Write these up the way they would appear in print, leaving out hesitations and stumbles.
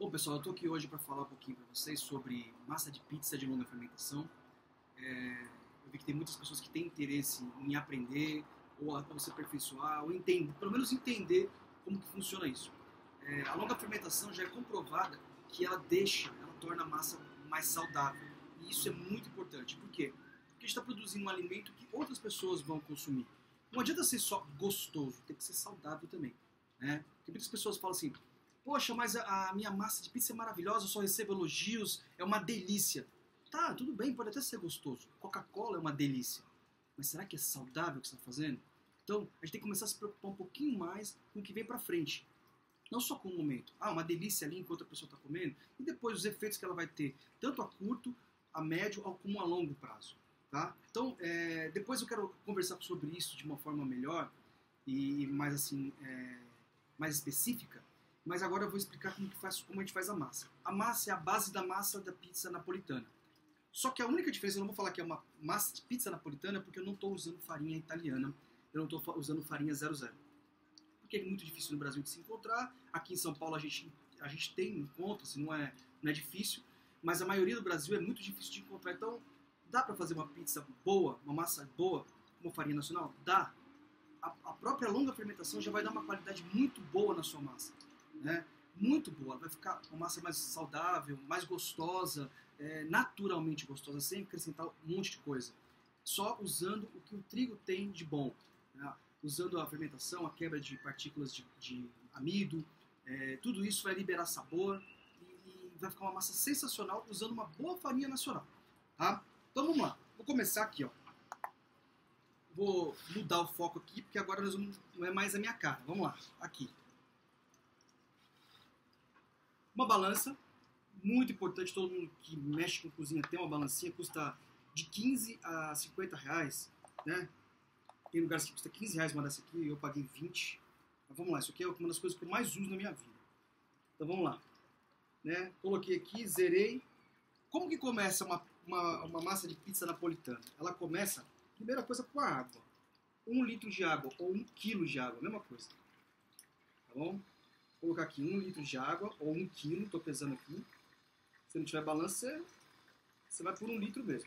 Bom, pessoal, eu estou aqui hoje para falar um pouquinho para vocês sobre massa de pizza de longa fermentação. Eu vi que tem muitas pessoas que têm interesse em aprender, ou se aperfeiçoar, ou entender, pelo menos entender como que funciona isso. A longa fermentação já é comprovada que ela torna a massa mais saudável. E isso é muito importante. Por quê? Porque a gente está produzindo um alimento que outras pessoas vão consumir. Não adianta ser só gostoso, tem que ser saudável também, né? Porque muitas pessoas falam assim: poxa, mas a minha massa de pizza é maravilhosa, eu só recebo elogios, é uma delícia. Tá, tudo bem, pode até ser gostoso. Coca-Cola é uma delícia. Mas será que é saudável o que você está fazendo? Então, a gente tem que começar a se preocupar um pouquinho mais com o que vem pra frente. Não só com o momento. Ah, uma delícia ali enquanto a pessoa está comendo. E depois os efeitos que ela vai ter, tanto a curto, a médio, como a longo prazo. Tá? Então, depois eu quero conversar sobre isso de uma forma melhor e mais assim, mais específica. Mas agora eu vou explicar como a gente faz a massa. A massa é a base da massa da pizza napolitana. Só que a única diferença, eu não vou falar que é uma massa de pizza napolitana, porque eu não estou usando farinha italiana, eu não estou usando farinha 00. Porque é muito difícil no Brasil de se encontrar. Aqui em São Paulo a gente encontra, não é difícil. Mas a maioria do Brasil é muito difícil de encontrar. Então, dá para fazer uma pizza boa, uma massa boa, com farinha nacional? Dá. A própria longa fermentação já vai dar uma qualidade muito boa na sua massa. Né? Muito boa, vai ficar uma massa mais saudável, mais gostosa, naturalmente gostosa, sem acrescentar um monte de coisa. Só usando o que o trigo tem de bom. Né? Usando a fermentação, a quebra de partículas de amido, tudo isso vai liberar sabor e vai ficar uma massa sensacional usando uma boa farinha nacional. Tá? Então vamos lá, vou começar aqui. Ó. Vou mudar o foco aqui, porque agora não é mais a minha cara. Vamos lá, aqui. Uma balança, muito importante, todo mundo que mexe com cozinha tem uma balancinha, custa de 15 a 50 reais, né? Tem lugares que custa 15 reais uma dessa aqui, eu paguei 20. Mas vamos lá, isso aqui é uma das coisas que eu mais uso na minha vida. Então vamos lá. Né? Coloquei aqui, zerei. Como que começa uma massa de pizza napolitana? Ela começa, primeira coisa, com a água. 1 litro de água ou 1 quilo de água, mesma coisa. Tá bom? Vou colocar aqui 1 litro de água, ou 1 quilo, estou pesando aqui. Se não tiver balança, você vai por 1 litro mesmo.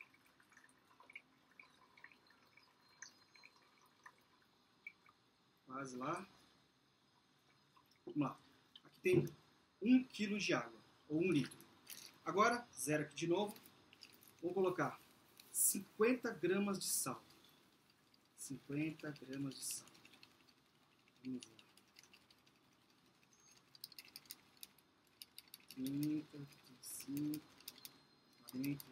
Quase lá. Vamos lá. Aqui tem 1 quilo de água, ou 1 litro. Agora, zero aqui de novo. Vou colocar 50 gramas de sal. 50 gramas de sal. Vamos lá. 30, 35, 40.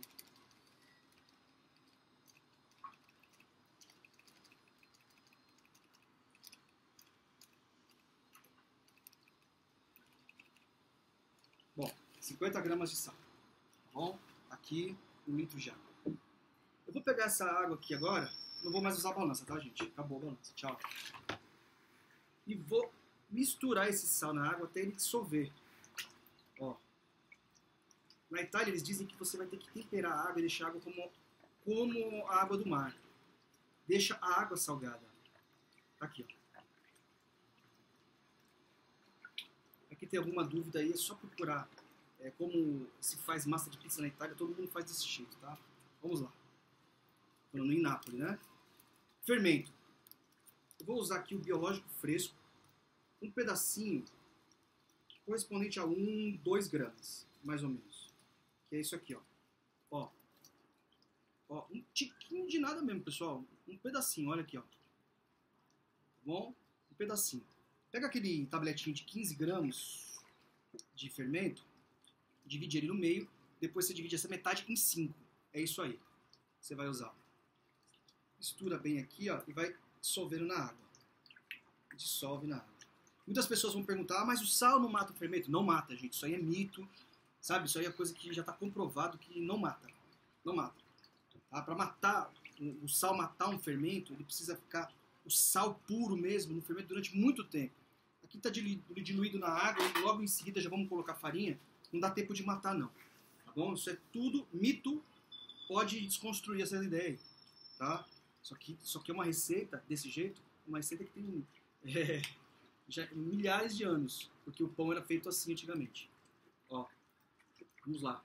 Bom, 50 gramas de sal. Tá bom? Aqui, 1 litro de água. Eu vou pegar essa água aqui agora. Não vou mais usar a balança, tá, gente? Acabou a balança. Tchau. E vou misturar esse sal na água até ele dissolver. Ó. Na Itália eles dizem que você vai ter que temperar a água e deixar a água como a água do mar. Deixa a água salgada. Tá aqui, ó. Aqui tem alguma dúvida aí, é só procurar como se faz massa de pizza na Itália, todo mundo faz desse jeito, tá? Vamos lá. Falando em Nápoles, né? Fermento. Eu vou usar aqui o biológico fresco, um pedacinho correspondente a 2 gramas, mais ou menos. Que é isso aqui, ó. Ó, um tiquinho de nada mesmo, pessoal. Um pedacinho, olha aqui, ó. Tá bom? Um pedacinho. Pega aquele tabletinho de 15 gramas de fermento, divide ele no meio, depois você divide essa metade em 5. É isso aí. Você vai usar. Mistura bem aqui, ó, e vai dissolvendo na água. Dissolve na água. Muitas pessoas vão perguntar, mas o sal não mata o fermento? Não mata, gente. Isso aí é mito, sabe? Isso aí é coisa que já está comprovado que não mata. Não mata. Tá? Para matar, o sal matar um fermento, ele precisa ficar o sal puro mesmo no fermento durante muito tempo. Aqui está diluído na água e logo em seguida já vamos colocar farinha. Não dá tempo de matar, não. Tá bom? Isso é tudo mito. Pode desconstruir essa ideia aí. Tá? Isso aqui é uma receita desse jeito. Uma receita que tem já milhares de anos, porque o pão era feito assim antigamente. Ó, vamos lá.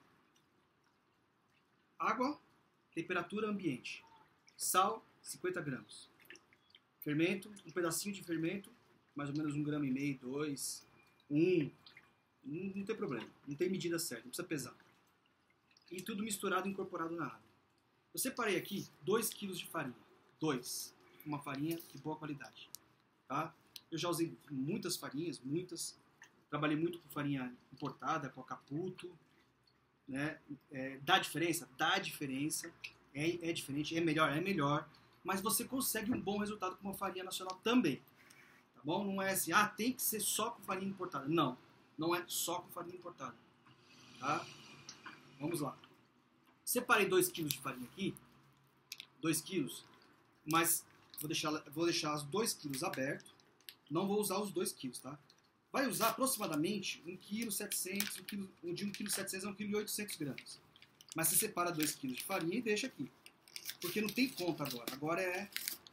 Água, temperatura ambiente. Sal, 50 gramas. Fermento, um pedacinho de fermento, mais ou menos 1,5 gramas, 2, 1. Não tem problema, não tem medida certa, não precisa pesar. E tudo misturado e incorporado na água. Eu separei aqui 2 kg de farinha. 2. Uma farinha de boa qualidade. Tá? Eu já usei muitas farinhas, muitas. Trabalhei muito com farinha importada, com a Caputo. Né? Dá diferença? Dá diferença. É diferente, é melhor. Mas você consegue um bom resultado com uma farinha nacional também. Tá bom? Não é assim, tem que ser só com farinha importada. Não, não é só com farinha importada. Tá? Vamos lá. Separei 2 kg de farinha aqui. 2 kg. Mas vou deixar os 2 kg abertos. Não vou usar os 2 kg, tá? Vai usar aproximadamente 1,7 kg, de 1,7 kg a 1,8 kg. Mas você separa 2 kg de farinha e deixa aqui. Porque não tem conta agora. Agora é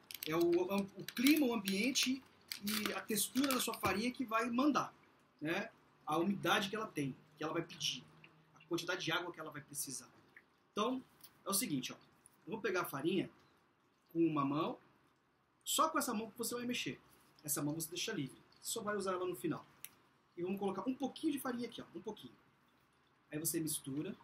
o clima, o ambiente e a textura da sua farinha que vai mandar. Né? A umidade que ela tem, que ela vai pedir. A quantidade de água que ela vai precisar. Então, é o seguinte, ó. Eu vou pegar a farinha com uma mão. Só com essa mão que você vai mexer. Essa mão você deixa livre. Você só vai usar ela no final. E vamos colocar um pouquinho de farinha aqui, ó. Um pouquinho. Aí você mistura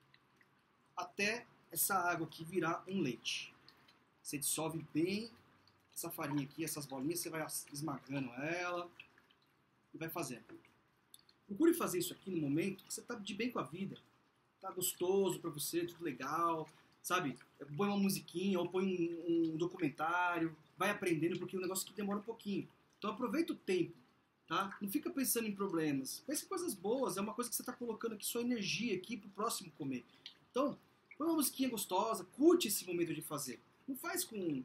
até essa água aqui virar um leite. Você dissolve bem essa farinha aqui, essas bolinhas, você vai esmagando ela e vai fazendo. Procure fazer isso aqui no momento que você tá de bem com a vida. Tá gostoso pra você, tudo legal, sabe? Põe uma musiquinha ou põe um documentário, vai aprendendo, porque o negócio aqui demora um pouquinho. Então aproveita o tempo, tá? Não fica pensando em problemas. Pense em coisas boas, é uma coisa que você tá colocando aqui, sua energia aqui pro próximo comer. Então, põe uma musiquinha gostosa, curte esse momento de fazer. Não faz com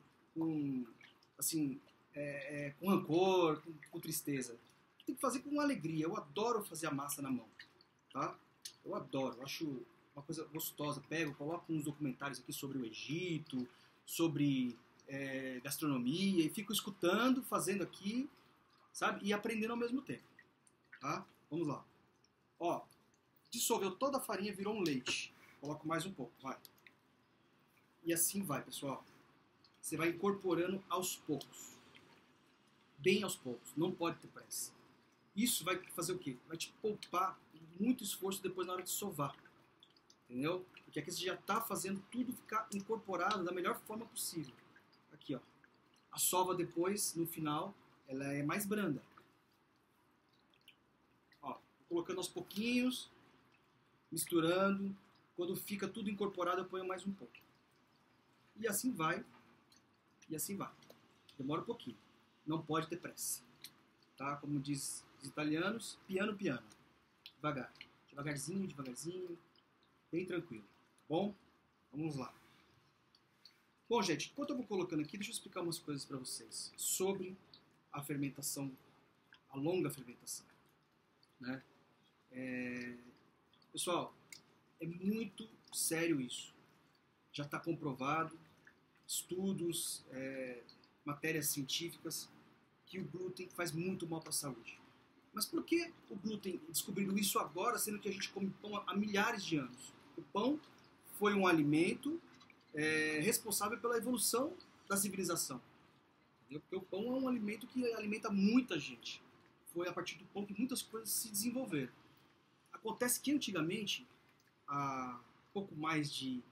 rancor, com tristeza. Tem que fazer com alegria. Eu adoro fazer a massa na mão, tá? Eu adoro, eu acho uma coisa gostosa. Pego, coloco uns documentários aqui sobre o Egito, sobre gastronomia, e fico escutando, fazendo aqui, sabe? E aprendendo ao mesmo tempo, tá? Vamos lá. Ó, dissolveu toda a farinha, virou um leite. Coloco mais um pouco, vai. E assim vai, pessoal. Você vai incorporando aos poucos. Bem aos poucos, não pode ter pressa. Isso vai fazer o quê? Vai te poupar muito esforço depois na hora de sovar. Entendeu? Porque aqui você já está fazendo tudo ficar incorporado da melhor forma possível. Aqui, ó. A sova depois, no final, ela é mais branda. Ó, colocando aos pouquinhos, misturando. Quando fica tudo incorporado, eu ponho mais um pouco. E assim vai. E assim vai. Demora um pouquinho. Não pode ter pressa. Tá? Como diz os italianos, piano, piano. Devagar. Devagarzinho, devagarzinho. Bem tranquilo. Bom, vamos lá. Bom, gente, enquanto eu vou colocando aqui, deixa eu explicar umas coisas para vocês sobre a fermentação, a longa fermentação. Né? Pessoal, é muito sério isso. Já está comprovado, estudos, matérias científicas, que o glúten faz muito mal para a saúde. Mas por que o glúten descobriram isso agora, sendo que a gente come pão há milhares de anos? O pão foi um alimento responsável pela evolução da civilização. Entendeu? Porque o pão é um alimento que alimenta muita gente. Foi a partir do pão que muitas coisas se desenvolveram. Acontece que antigamente, há pouco mais de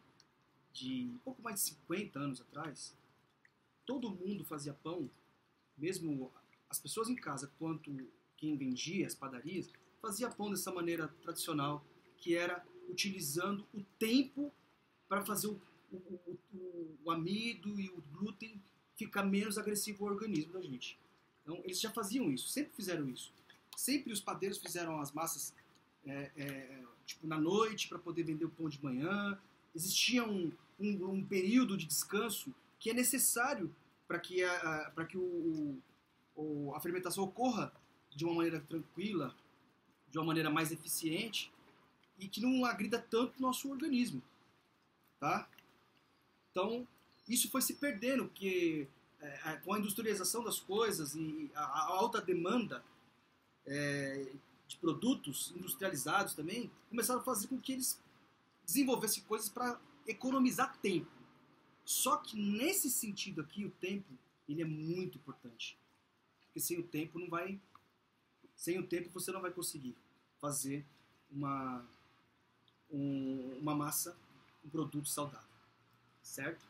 50 anos atrás, todo mundo fazia pão, mesmo as pessoas em casa, quanto quem vendia, as padarias, fazia pão dessa maneira tradicional, que era utilizando o tempo para fazer o amido e o glúten ficar menos agressivo ao organismo da gente. Então, eles já faziam isso, sempre fizeram isso. Sempre os padeiros fizeram as massas tipo, na noite para poder vender o pão de manhã. Existia um período de descanso que é necessário para que a fermentação ocorra de uma maneira tranquila, de uma maneira mais eficiente e que não agrida tanto o nosso organismo, tá? Então, isso foi se perdendo, porque com a industrialização das coisas e a alta demanda de produtos industrializados também, começaram a fazer com que eles desenvolvessem coisas para economizar tempo. Só que nesse sentido aqui, o tempo, ele é muito importante. Porque sem o tempo você não vai conseguir fazer uma massa, um produto saudável. Certo?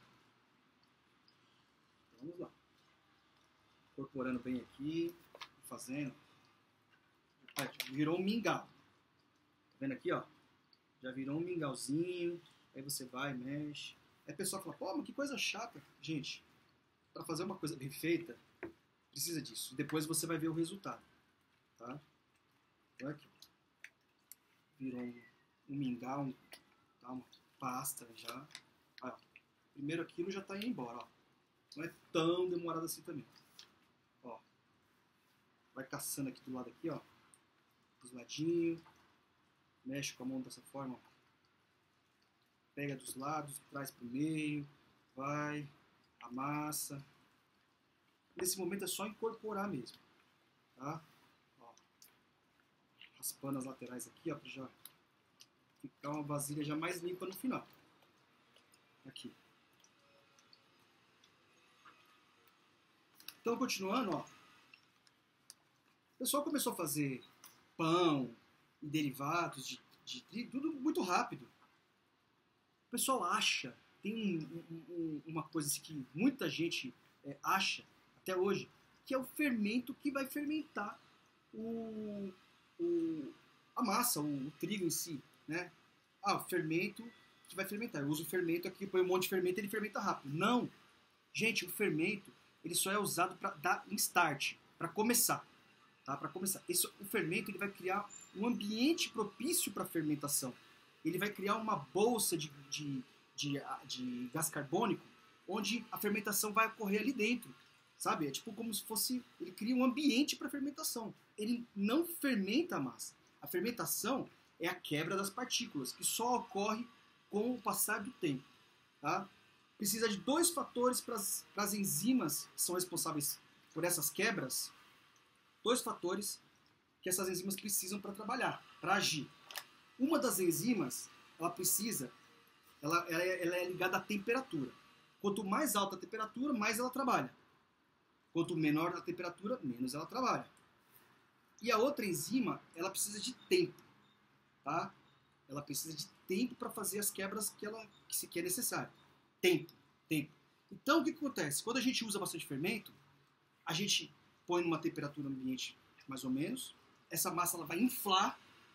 Vamos lá. Incorporando bem aqui, fazendo. Virou um mingau. Tá vendo aqui, ó? Já virou um mingauzinho. Aí você vai, mexe. Aí a pessoa fala, pô, mas que coisa chata. Gente, para fazer uma coisa bem feita, precisa disso. Depois você vai ver o resultado. Tá? Então aqui. Virou um mingau, tá? Uma pasta já. Ó, primeiro aquilo já tá indo embora, ó. Não é tão demorado assim também. Ó. Vai caçando aqui do lado aqui, ó. Dos ladinhos. Mexe com a mão dessa forma, ó. Pega dos lados, traz pro meio, vai, amassa. Nesse momento é só incorporar mesmo, tá? Ó, raspando as laterais aqui, ó, pra já ficar uma vasilha já mais limpa no final. Aqui. Então, continuando, ó. O pessoal começou a fazer pão e derivados de trigo, tudo muito rápido. O pessoal acha, tem uma coisa assim que muita gente acha até hoje, que é o fermento que vai fermentar a massa, o trigo em si, né? Ah, o fermento que vai fermentar. Eu uso o fermento aqui, põe um monte de fermento e ele fermenta rápido. Não! Gente, o fermento, ele só é usado para dar um start, para começar. Tá? Para começar. O fermento ele vai criar um ambiente propício para a fermentação. Ele vai criar uma bolsa de gás carbônico, onde a fermentação vai ocorrer ali dentro, sabe? É tipo como se fosse... Ele cria um ambiente para fermentação. Ele não fermenta a massa. A fermentação é a quebra das partículas, que só ocorre com o passar do tempo. Tá? Precisa de dois fatores para as enzimas que são responsáveis por essas quebras. Dois fatores que essas enzimas precisam para trabalhar, para agir. Uma das enzimas, ela é ligada à temperatura. Quanto mais alta a temperatura, mais ela trabalha. Quanto menor a temperatura, menos ela trabalha. E a outra enzima, ela precisa de tempo. Tá? Ela precisa de tempo para fazer as quebras que é necessário. Tempo. Então, o que acontece? Quando a gente usa bastante fermento, a gente põe numa temperatura ambiente mais ou menos, essa massa ela vai inflar,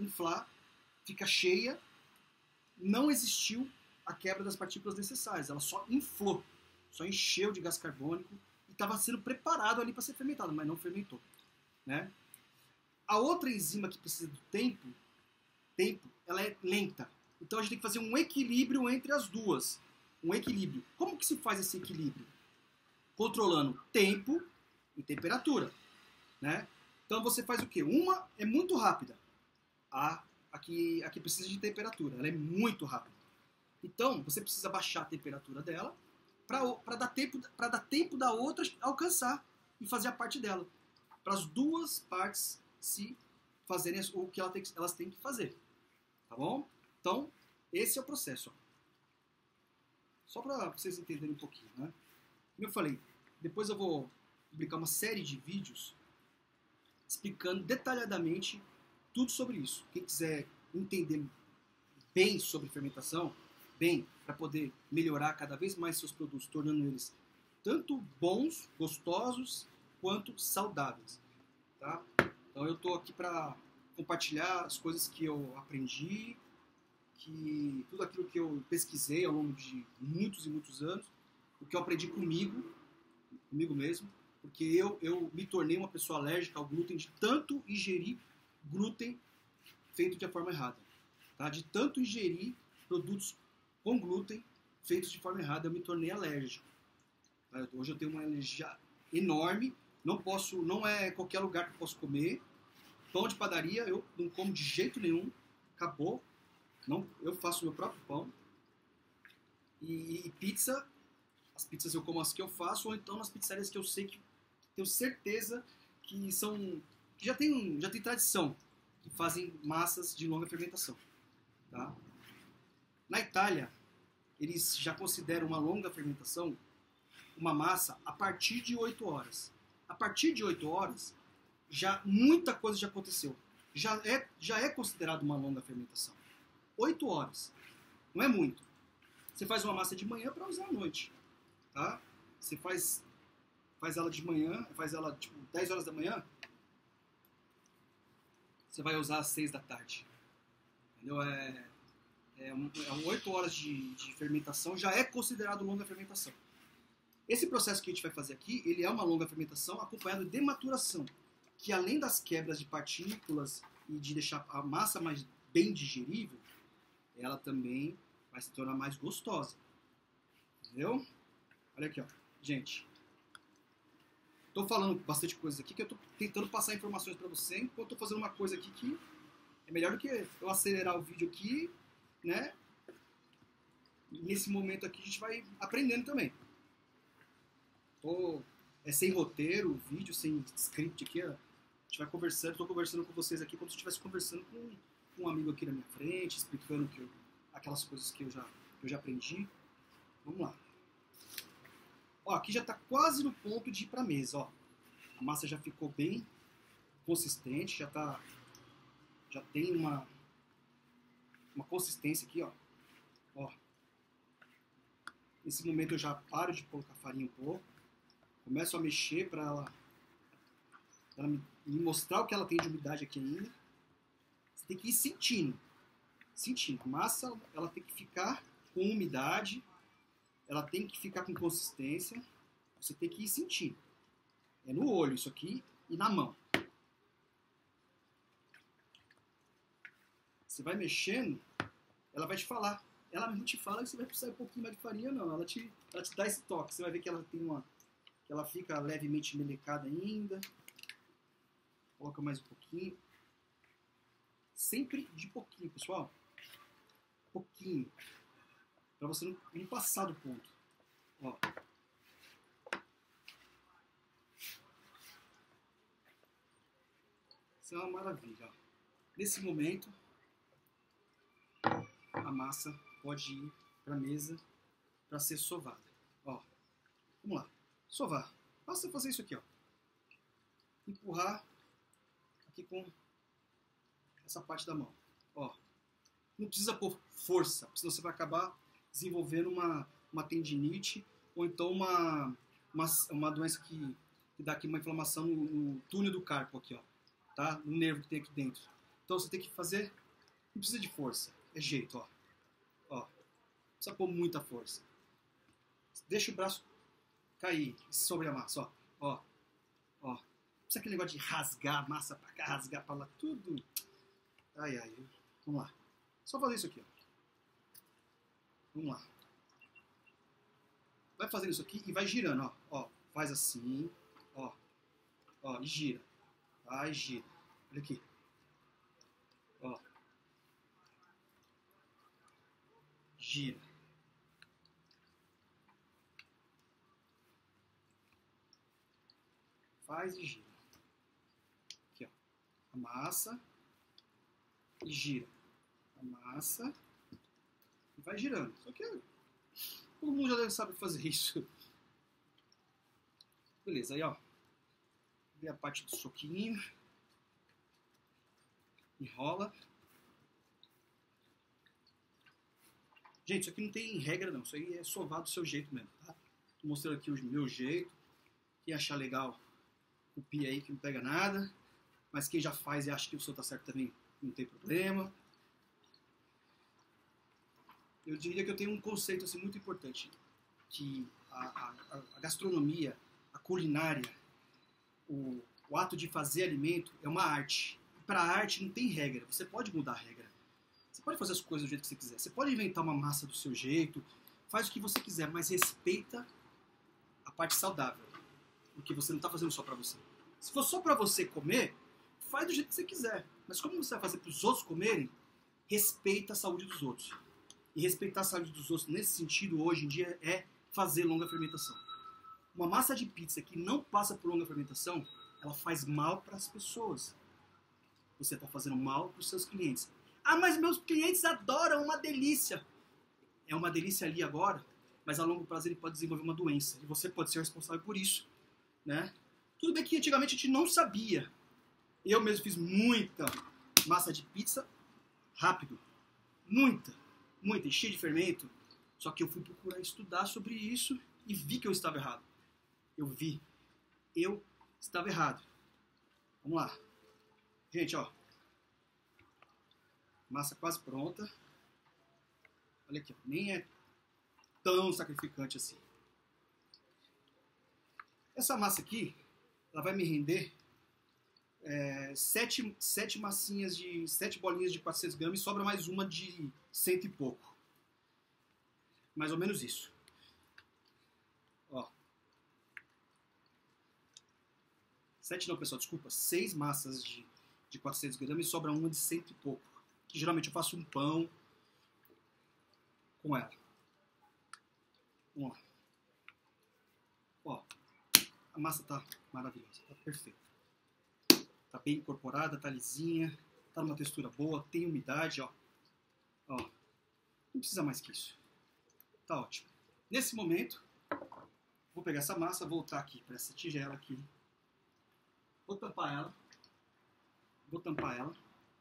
fica cheia, não existiu a quebra das partículas necessárias, ela só inflou, só encheu de gás carbônico e estava sendo preparado ali para ser fermentado, mas não fermentou. Né? A outra enzima que precisa do tempo, ela é lenta. Então a gente tem que fazer um equilíbrio entre as duas. Um equilíbrio. Como que se faz esse equilíbrio? Controlando tempo e temperatura. Né? Então você faz o quê? Uma é muito rápida. Aqui precisa de temperatura. Ela é muito rápida. Então você precisa baixar a temperatura dela para dar tempo da outra alcançar e fazer a parte dela. Para as duas partes se fazerem o que elas têm que fazer. Tá bom? Então, esse é o processo. Ó. Só para vocês entenderem um pouquinho. Né? Como eu falei, depois eu vou publicar uma série de vídeos explicando detalhadamente tudo sobre isso. Quem quiser entender bem sobre fermentação, para poder melhorar cada vez mais seus produtos, tornando eles tanto bons, gostosos, quanto saudáveis. Tá? Então eu estou aqui para compartilhar as coisas que eu aprendi, tudo aquilo que eu pesquisei ao longo de muitos e muitos anos, o que eu aprendi comigo mesmo, porque eu me tornei uma pessoa alérgica ao glúten de tanto ingerir glúten feito de forma errada. Tá? De tanto ingerir produtos com glúten feitos de forma errada, eu me tornei alérgico. Tá? Hoje eu tenho uma alergia enorme, não é qualquer lugar que eu posso comer. Pão de padaria eu não como de jeito nenhum, acabou. Não, eu faço meu próprio pão. E pizza, as pizzas eu como as que eu faço, ou então nas pizzarias que eu sei que tenho certeza que já tem tradição, que fazem massas de longa fermentação. Tá? Na Itália, eles já consideram uma longa fermentação uma massa a partir de 8 horas. A partir de 8 horas, já muita coisa já aconteceu. Já é considerado uma longa fermentação. 8 horas. Não é muito. Você faz uma massa de manhã para usar à noite. Tá? Você faz ela de manhã, faz ela tipo 10 horas da manhã, você vai usar às 6 da tarde. Entendeu? 8 horas de fermentação já é considerado longa fermentação. Esse processo que a gente vai fazer aqui, ele é uma longa fermentação acompanhado de maturação, que além das quebras de partículas e de deixar a massa mais bem digerível, ela também vai se tornar mais gostosa. Entendeu? Olha aqui, ó. Gente, tô falando bastante coisa aqui, que eu tô tentando passar informações para você, enquanto eu tô fazendo uma coisa aqui que é melhor do que eu acelerar o vídeo aqui, né? Nesse momento aqui a gente vai aprendendo também. Sem roteiro, vídeo, sem script aqui, ó. A gente vai conversando, estou conversando com vocês aqui como se eu estivesse conversando com um amigo aqui na minha frente, explicando aquelas coisas que eu já aprendi. Vamos lá. Ó, aqui já está quase no ponto de ir para a mesa, ó. A massa já ficou bem consistente, já tem uma consistência aqui, ó. Ó. Nesse momento eu já paro de colocar farinha um pouco. Começo a mexer para ela me mostrar o que ela tem de umidade aqui ainda. Você tem que ir sentindo. A massa, ela tem que ficar com umidade, ela tem que ficar com consistência. Você tem que ir sentindo. É no olho isso aqui e na mão. Você vai mexendo, ela vai te falar. Ela não te fala que você vai precisar um pouquinho mais de farinha, não. Ela te dá esse toque. Você vai ver que ela tem que ela fica levemente melecada ainda. Coloca mais um pouquinho. Sempre de pouquinho, pessoal. Pouquinho. Para você não passar do ponto. Ó. Isso é uma maravilha. Ó. Nesse momento, a massa pode ir para a mesa para ser sovada. Ó. Vamos lá. Sovar. Basta fazer isso aqui, ó. Empurrar aqui com essa parte da mão. Ó. Não precisa pôr força, senão você vai acabar desenvolvendo uma tendinite ou então uma doença que dá aqui uma inflamação no túnel do carpo aqui, ó. Tá? No nervo que tem aqui dentro. Então você tem que fazer, não precisa de força, é jeito, ó. Ó. Não precisa pôr muita força. Deixa o braço cair sobre a massa, ó. Ó. Ó. Não precisa aquele negócio de rasgar a massa pra cá, rasgar pra lá, tudo. Ai, ai. Vamos lá. Só fazer isso aqui, ó. Vamos lá. Vai fazendo isso aqui e vai girando, ó. Ó. Faz assim, ó. Ó, e gira. Vai, gira. Olha aqui. Ó. Gira. Faz e gira. Aqui, ó. Amassa e gira. Amassa e vai girando. Só que todo mundo já deve saber fazer isso. Beleza, aí ó. Vê a parte do soquinho. Enrola. Gente, isso aqui não tem regra não. Isso aí é sovar do seu jeito mesmo, tá? Tô mostrando aqui o meu jeito. Quem achar legal, copia aí que não pega nada. Mas quem já faz e acha que o seu tá certo também, não tem problema. Eu diria que eu tenho um conceito assim, muito importante. Que a gastronomia, a culinária, o ato de fazer alimento é uma arte. Para a arte não tem regra. Você pode mudar a regra. Você pode fazer as coisas do jeito que você quiser. Você pode inventar uma massa do seu jeito. Faz o que você quiser, mas respeita a parte saudável. Porque você não está fazendo só para você. Se for só para você comer, faz do jeito que você quiser. Mas como você vai fazer para os outros comerem, respeita a saúde dos outros. E respeitar a saúde dos outros nesse sentido, hoje em dia, é fazer longa fermentação. Uma massa de pizza que não passa por longa fermentação, ela faz mal para as pessoas. você está fazendo mal para os seus clientes. Ah, mas meus clientes adoram, uma delícia. É uma delícia ali agora, mas a longo prazo ele pode desenvolver uma doença. E você pode ser responsável por isso, né? Tudo bem que antigamente a gente não sabia. Eu mesmo fiz muita massa de pizza rápido. Muita, cheia de fermento. Só que eu fui procurar estudar sobre isso e vi que eu estava errado. Eu estava errado. Vamos lá. Gente, ó. Massa quase pronta. Olha aqui, ó. Nem é tão sacrificante assim. Essa massa aqui, ela vai me render 7 massinhas de 7 bolinhas de 400 gramas e sobra mais uma de 100 e pouco. Mais ou menos isso. Ó. 7 não, pessoal, desculpa. 6 massas de 400 gramas e sobra uma de 100 e pouco. Que geralmente eu faço um pão com ela. Vamos lá. Ó. A massa tá maravilhosa, tá perfeita. Tá bem incorporada, tá lisinha, tá numa textura boa, tem umidade, ó. Ó. Não precisa mais que isso. Tá ótimo. Nesse momento, vou pegar essa massa, voltar aqui para essa tigela aqui. Vou tampar ela. Vou tampar ela.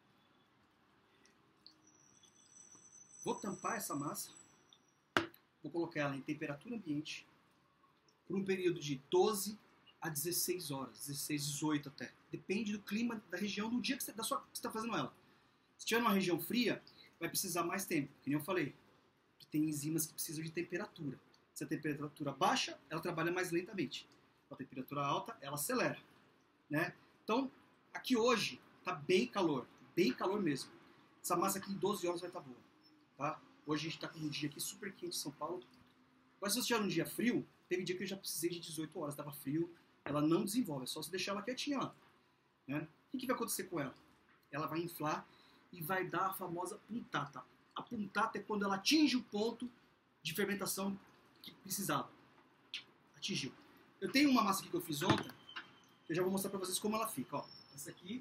Vou tampar essa massa. Vou colocar ela em temperatura ambiente por um período de 12 a 16 horas, 16, 18 até. Depende do clima da região, do dia que você está fazendo ela. Se tiver numa região fria, vai precisar mais tempo, que nem eu falei. Tem enzimas que precisam de temperatura. Se a temperatura baixa, ela trabalha mais lentamente. Com a temperatura alta, ela acelera, né? Então, aqui hoje tá bem calor mesmo. Essa massa aqui em 12 horas vai estar boa, tá? Hoje a gente está com um dia aqui super quente em São Paulo. Agora, se você tiver um dia frio, teve dia que eu já precisei de 18 horas, estava frio, ela não desenvolve, é só você deixar ela quietinha lá, né? O que vai acontecer com ela? Ela vai inflar e vai dar a famosa puntata. A puntata é quando ela atinge o ponto de fermentação que precisava. Atingiu. Eu tenho uma massa aqui que eu fiz ontem, que eu já vou mostrar para vocês como ela fica. Ó, essa aqui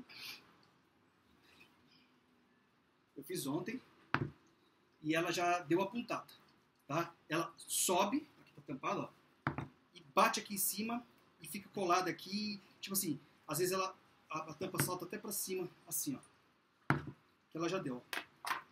eu fiz ontem e ela já deu a puntata, tá? Ela sobe, aqui tá tampado, ó, e bate aqui em cima e fica colada aqui, tipo assim, às vezes a tampa salta até para cima, assim, ó. Que ela já deu, ó.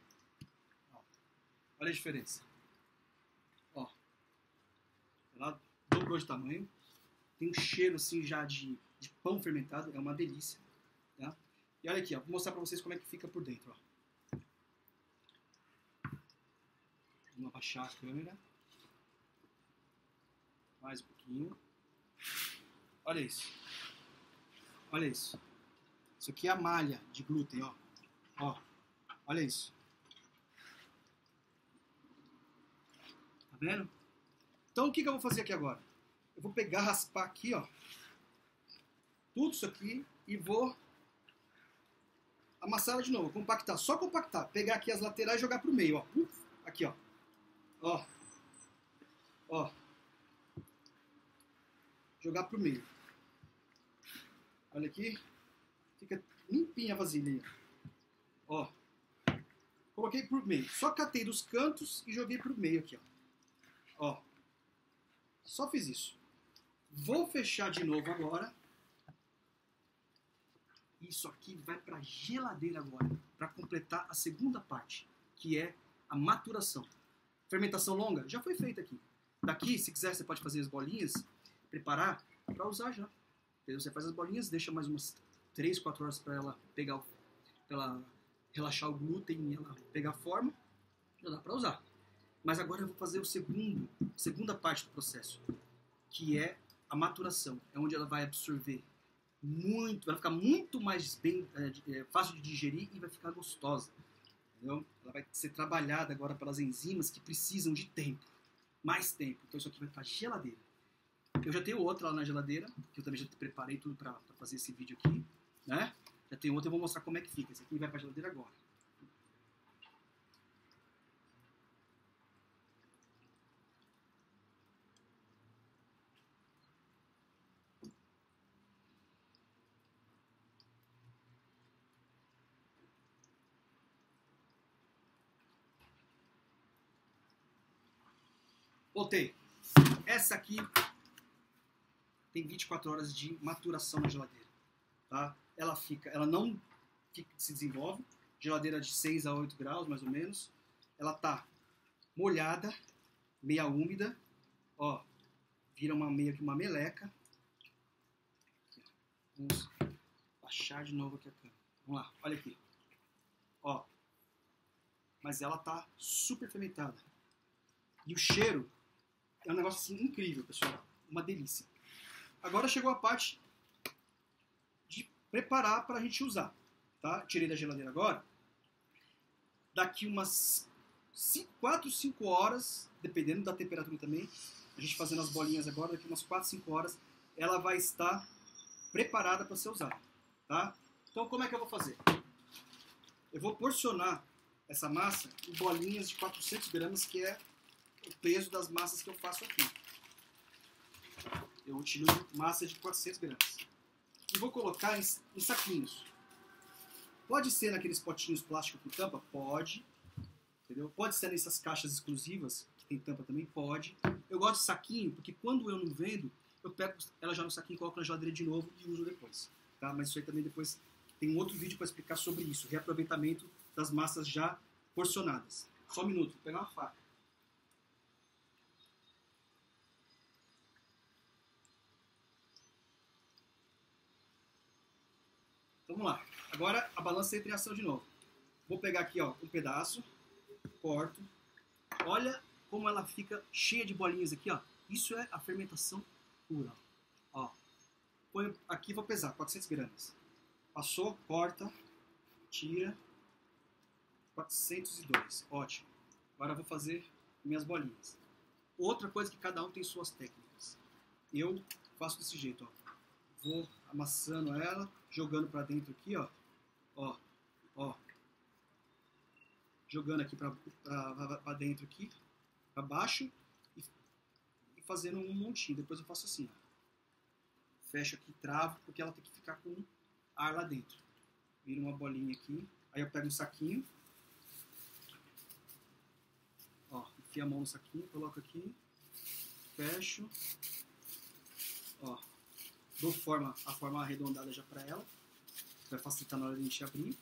Olha a diferença. Ó. Ela dobrou de tamanho. Tem um cheiro assim já de pão fermentado. É uma delícia. Tá? E olha aqui, ó. Vou mostrar pra vocês como é que fica por dentro. Ó. Vamos abaixar a câmera. Mais um pouquinho. Olha isso. Olha isso. Isso aqui é a malha de glúten, ó. Ó. Olha isso. Tá vendo? Então o que eu vou fazer aqui agora? Eu vou pegar, raspar aqui, ó. Tudo isso aqui e vou amassar ela de novo. Compactar, só compactar. Pegar aqui as laterais e jogar pro meio, ó. Aqui, ó. Ó. Ó. Jogar pro meio. Olha aqui. Fica limpinha a vasilha. Ó. Coloquei pro meio. Só catei dos cantos e joguei pro meio aqui, ó. Ó. Só fiz isso. Vou fechar de novo agora. Isso aqui vai para a geladeira agora, para completar a segunda parte, que é a maturação. Fermentação longa já foi feita aqui. Daqui, se quiser, você pode fazer as bolinhas, preparar para usar já. Você faz as bolinhas, deixa mais umas 3, 4 horas para ela pegar, pra ela relaxar o glúten e ela pegar forma, já dá para usar. Mas agora eu vou fazer segunda parte do processo, que é a maturação. É onde ela vai absorver muito, vai ficar muito mais fácil de digerir e vai ficar gostosa. Entendeu? Ela vai ser trabalhada agora pelas enzimas que precisam de tempo, mais tempo. Então isso aqui vai para a geladeira. Eu já tenho outra lá na geladeira, que eu também já preparei tudo para fazer esse vídeo aqui, né? Já tenho outra, eu vou mostrar como é que fica. Esse aqui vai para a geladeira agora. Voltei. Essa aqui tem 24 horas de maturação na geladeira. Tá? Ela não se desenvolve. Geladeira de 6 a 8 graus, mais ou menos. Ela tá molhada, meia úmida. Ó, vira meio que uma meleca. Vamos baixar de novo aqui a câmera. Vamos lá, olha aqui. Ó, mas ela tá super fermentada. E o cheiro é um negócio assim incrível, pessoal. Uma delícia. Agora chegou a parte de preparar para a gente usar. Tá? Tirei da geladeira agora. Daqui umas 4, 5 horas, dependendo da temperatura também, a gente fazendo as bolinhas agora, daqui umas 4, 5 horas, ela vai estar preparada para ser usada. Tá? Então como é que eu vou fazer? Eu vou porcionar essa massa em bolinhas de 400 gramas, que é o peso das massas que eu faço aqui. Eu utilizo massa de 400 gramas. E vou colocar em saquinhos. Pode ser naqueles potinhos plásticos com tampa? Pode. Entendeu? Pode ser nessas caixas exclusivas, que tem tampa também? Pode. Eu gosto de saquinho, porque quando eu não vendo, eu pego ela já no saquinho, coloco na geladeira de novo e uso depois. Tá? Mas isso aí também depois tem um outro vídeo para explicar sobre isso. Reaproveitamento das massas já porcionadas. Só um minuto, vou pegar uma faca. Então vamos lá. Agora a balança entra em ação de novo. Vou pegar aqui, ó, um pedaço, corto. Olha como ela fica cheia de bolinhas aqui, ó. Isso é a fermentação pura. Ó. Põe aqui, vou pesar, 400 gramas. Passou, corta, tira. 402. Ótimo. Agora eu vou fazer minhas bolinhas. Outra coisa que cada um tem suas técnicas. Eu faço desse jeito, ó. Vou amassando ela, jogando pra dentro aqui, ó. Ó, ó. Jogando aqui pra dentro aqui, pra baixo e fazendo um montinho. Depois eu faço assim, ó. Fecho aqui, travo, porque ela tem que ficar com ar lá dentro. Vira uma bolinha aqui. Aí eu pego um saquinho. Ó, enfio a mão no saquinho, coloco aqui. Fecho. Ó. Dou a forma arredondada já pra ela. Vai facilitar na hora de a gente abrir.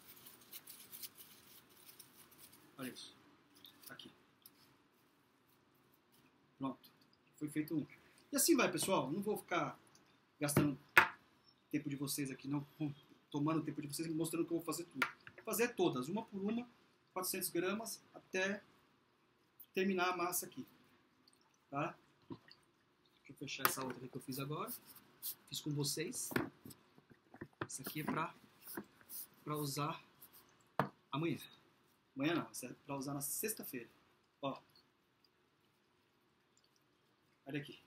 Olha isso. Aqui. Pronto. Foi feito um. E assim vai, pessoal. Não vou ficar gastando tempo de vocês aqui, não. Tomando tempo de vocês e mostrando que eu vou fazer tudo. Vou fazer todas, uma por uma, 400 gramas, até terminar a massa aqui. Tá? Deixa eu fechar essa outra que eu fiz agora. Fiz com vocês. Essa aqui é pra usar amanhã. Amanhã não, essa é pra usar na sexta-feira. Ó. Olha aqui.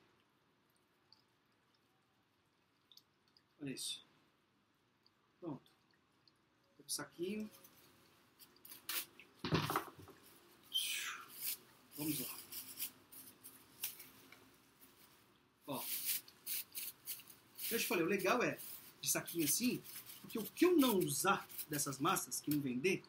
Olha isso. Pronto. Pega o saquinho. Vamos lá. Ó. Eu te falei, o legal é de saquinho assim, porque o que eu não usar dessas massas, que não vender,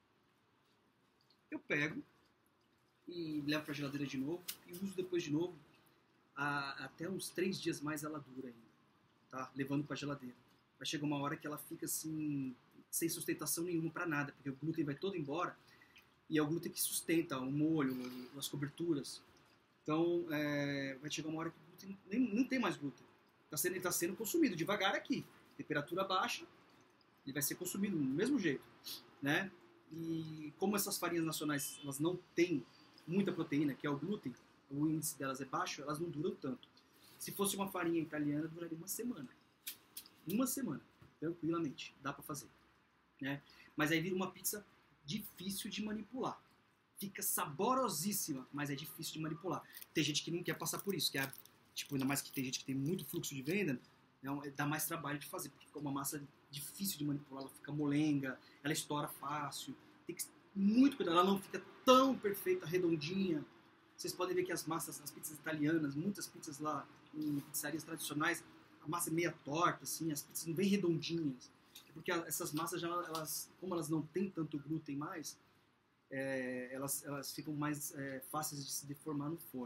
eu pego e levo para a geladeira de novo e uso depois de novo. Até uns 3 dias mais ela dura ainda, tá? Levando para a geladeira. Vai chegar uma hora que ela fica assim, sem sustentação nenhuma para nada, porque o glúten vai todo embora e é o glúten que sustenta o molho, as coberturas. Então, vai chegar uma hora que o glúten não tem mais glúten. Ele está sendo consumido devagar aqui. Temperatura baixa, ele vai ser consumido do mesmo jeito, né? E como essas farinhas nacionais elas não têm muita proteína, que é o glúten, o índice delas é baixo, elas não duram tanto. Se fosse uma farinha italiana, duraria uma semana. Uma semana, tranquilamente, dá para fazer, né? Mas aí vira uma pizza difícil de manipular. Fica saborosíssima, mas é difícil de manipular. Tem gente que não quer passar por isso, que é, tipo, ainda mais que tem gente que tem muito fluxo de venda, dá mais trabalho de fazer, porque fica uma massa difícil de manipular, ela fica molenga, ela estoura fácil, tem que ter muito cuidado, ela não fica tão perfeita, redondinha. Vocês podem ver que as massas, as pizzas italianas, muitas pizzas lá em pizzarias tradicionais, a massa é meia torta, assim, as pizzas não bem redondinhas, porque essas massas, como elas não têm tanto glúten mais, elas ficam mais fáceis de se deformar no forno.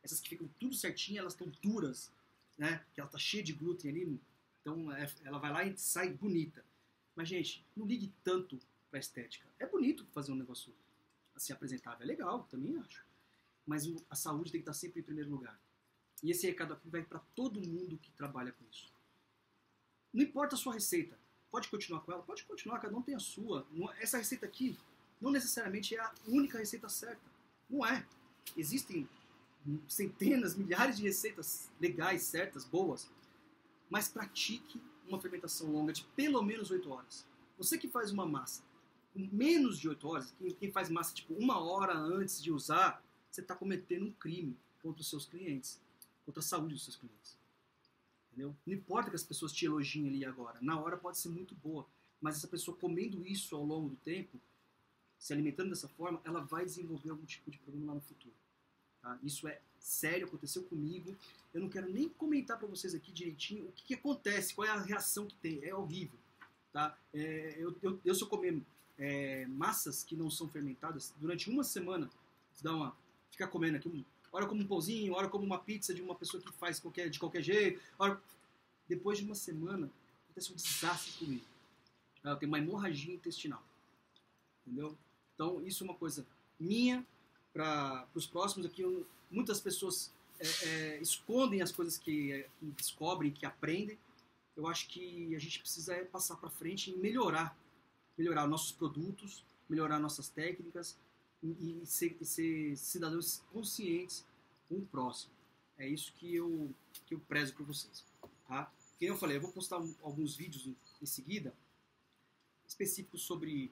Essas que ficam tudo certinho, elas estão duras, né? Que ela tá cheia de glúten ali, então ela vai lá e sai bonita. Mas, gente, não ligue tanto pra estética. É bonito fazer um negócio assim apresentável, é legal, também acho. Mas a saúde tem que estar sempre em primeiro lugar. E esse recado aqui vai para todo mundo que trabalha com isso. Não importa a sua receita, pode continuar com ela? Pode continuar, cada um tem a sua. Essa receita aqui não necessariamente é a única receita certa. Não é. Existem centenas, milhares de receitas legais, certas, boas. Mas pratique uma fermentação longa de pelo menos 8 horas. Você que faz uma massa com menos de 8 horas, quem faz massa tipo 1 hora antes de usar, você está cometendo um crime contra os seus clientes, contra a saúde dos seus clientes. Entendeu? Não importa que as pessoas te elogiem ali agora, na hora pode ser muito boa, mas essa pessoa comendo isso ao longo do tempo, se alimentando dessa forma, ela vai desenvolver algum tipo de problema lá no futuro. Tá? Isso é sério, aconteceu comigo. Eu não quero nem comentar para vocês aqui direitinho o que acontece, qual é a reação que tem. É horrível. Tá? Se eu comer massas que não são fermentadas, durante uma semana, ficar comendo aqui, hora como um pãozinho, hora como uma pizza de uma pessoa que faz de qualquer jeito. Depois de uma semana, acontece um desastre comigo. Eu tenho uma hemorragia intestinal. Entendeu? Então, isso é uma coisa minha. Para os próximos aqui, muitas pessoas escondem as coisas que descobrem, que aprendem. Eu acho que a gente precisa passar para frente e melhorar nossos produtos, melhorar nossas técnicas e ser cidadãos conscientes com o próximo. É isso que eu prezo para vocês. Tá? Como eu falei, eu vou postar alguns vídeos em seguida específicos sobre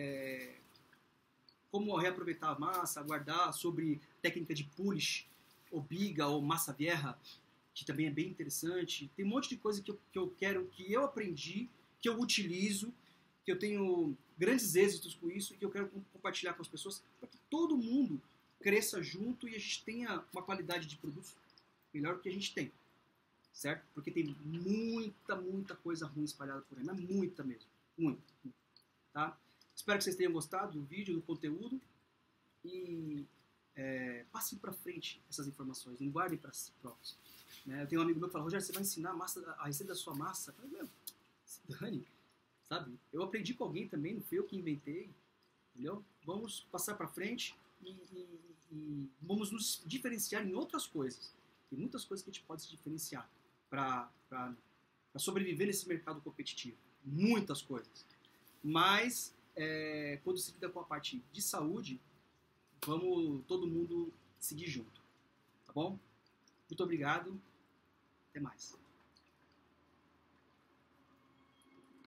como reaproveitar a massa, guardar, sobre técnica de polish, ou biga, ou massa vieja, que também é bem interessante. Tem um monte de coisa que eu aprendi, que eu utilizo, que eu tenho grandes êxitos com isso e que eu quero compartilhar com as pessoas para que todo mundo cresça junto e a gente tenha uma qualidade de produtos melhor do que a gente tem, certo? Porque tem muita coisa ruim espalhada por aí, mas muita mesmo, muita, tá? Espero que vocês tenham gostado do vídeo, do conteúdo e passem para frente essas informações, não guardem para si próprios. Né? Eu tenho um amigo meu que fala, Rogério, você vai ensinar a receita da sua massa? Eu falei, meu, se dane, sabe? Eu aprendi com alguém também, não fui eu que inventei, entendeu? Vamos passar para frente e vamos nos diferenciar em outras coisas. Tem muitas coisas que a gente pode se diferenciar para sobreviver nesse mercado competitivo. Muitas coisas. Mas quando se lida com a parte de saúde, vamos todo mundo seguir junto. Tá bom? Muito obrigado. Até mais.